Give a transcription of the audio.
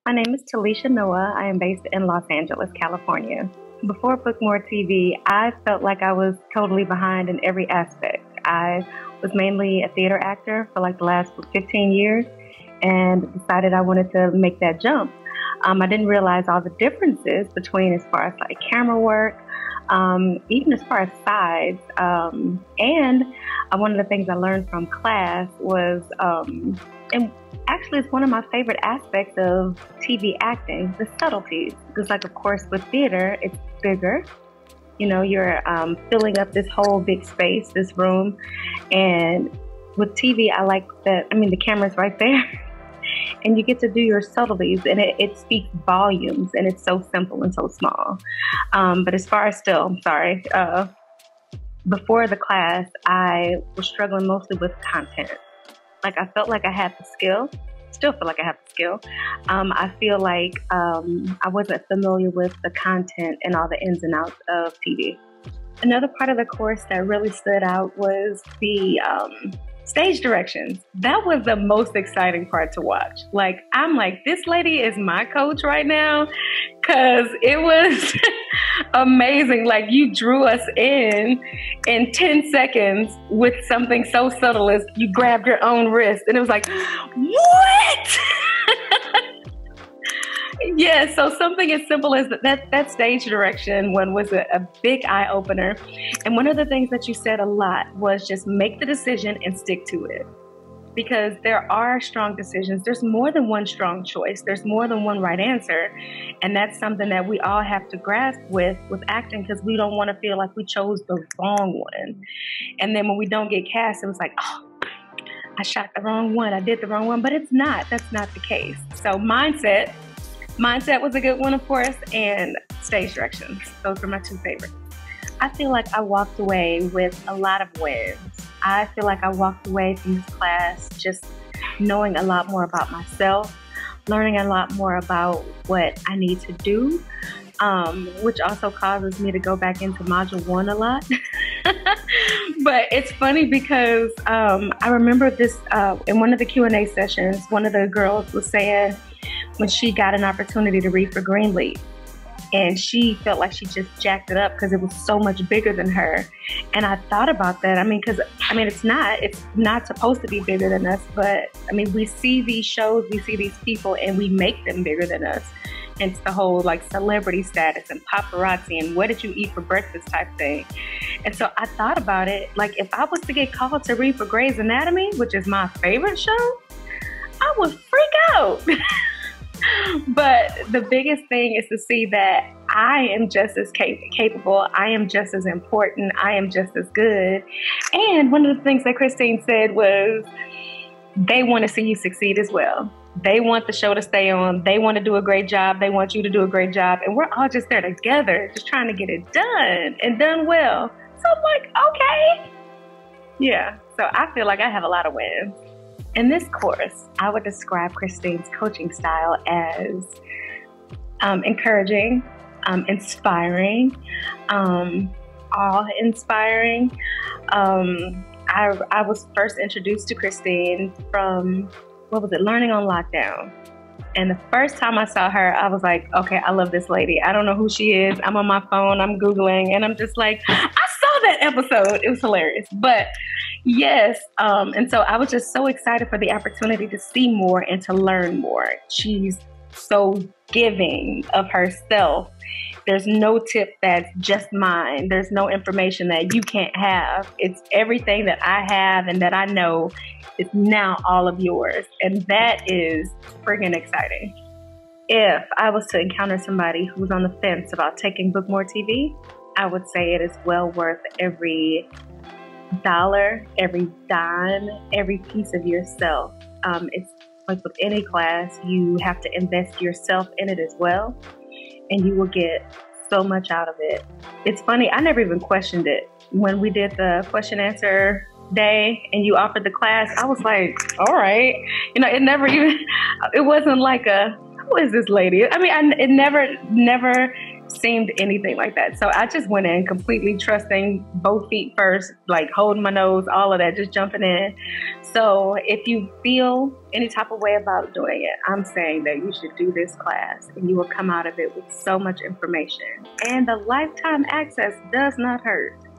My name is Talichia Noel. I am based in Los Angeles, California. Before Book More TV, I felt like I was totally behind in every aspect. I was mainly a theater actor for like the last 15 years and decided I wanted to make that jump. I didn't realize all the differences between as far as like camera work, even as far as sides. And one of the things I learned from class was, and actually it's one of my favorite aspects of TV acting, the subtleties. Because like, of course, with theater, it's bigger. You know, you're filling up this whole big space, this room. And with TV, I like that, the camera's right there. And you get to do your subtleties, and it speaks volumes, and it's so simple and so small. But as far as before the class, I was struggling mostly with content. Like, I felt like I had the skill, still feel like I have the skill. I feel like I wasn't familiar with the content and all the ins and outs of TV. Another part of the course that really stood out was the stage directions. That was the most exciting part to watch. Like, I'm like, this lady is my coach right now, because it was amazing. Like, you drew us in 10 seconds with something so subtle as you grabbed your own wrist, and it was like, what? Yeah, so something as simple as that stage direction one was a big eye opener. And one of the things that you said a lot was just make the decision and stick to it. Because there are strong decisions. There's more than one strong choice. There's more than one right answer. And that's something that we all have to grasp with acting, because we don't want to feel like we chose the wrong one. And then when we don't get cast, it was like, oh, I shot the wrong one. I did the wrong one. But it's not. That's not the case. So mindset was a good one, of course, and stage directions. Those were my two favorites. I feel like I walked away with a lot of wins. I feel like I walked away from this class just knowing a lot more about myself, learning a lot more about what I need to do, which also causes me to go back into Module 1 a lot. But it's funny because I remember this in one of the Q&A sessions, one of the girls was saying when she got an opportunity to read for Greenleaf, and she felt like she just jacked it up because it was so much bigger than her. And I thought about that. Because it's not supposed to be bigger than us, but we see these shows, we see these people, and we make them bigger than us. And it's the whole like celebrity status and paparazzi and what did you eat for breakfast type thing. And so I thought about it, like if I was to get called to read for Grey's Anatomy, which is my favorite show, I would freak out. But the biggest thing is to see that I am just as capable, I am just as important, I am just as good. And one of the things that Christine said was they want to see you succeed as well. They want the show to stay on. They want to do a great job. They want you to do a great job. And we're all just there together, just trying to get it done and done well. So I'm like, okay. Yeah, so I feel like I have a lot of wins. In this course, I would describe Christine's coaching style as encouraging, inspiring, awe-inspiring. I was first introduced to Christine from, Learning on Lockdown. And the first time I saw her, I was like, okay, I love this lady. I don't know who she is. I'm on my phone, I'm Googling, and I'm just like, I saw that episode. It was hilarious. But yes, and so I was just so excited for the opportunity to see more and to learn more. She's so giving of herself. There's no tip that's just mine. There's no information that you can't have. It's everything that I have and that I know is now all of yours. And that is friggin' exciting. If I was to encounter somebody who's on the fence about taking Book More TV, I would say it is well worth every dollar, every dime, every piece of yourself. It's like with any class, you have to invest yourself in it as well, and you will get so much out of it. It's funny, I never even questioned it. When we did the question answer day and you offered the class, I was like, all right. It wasn't like who is this lady? It never seemed anything like that. So I just went in completely trusting, both feet first, like holding my nose, all of that, just jumping in. So if you feel any type of way about doing it, I'm saying that you should do this class and you will come out of it with so much information. And the lifetime access does not hurt.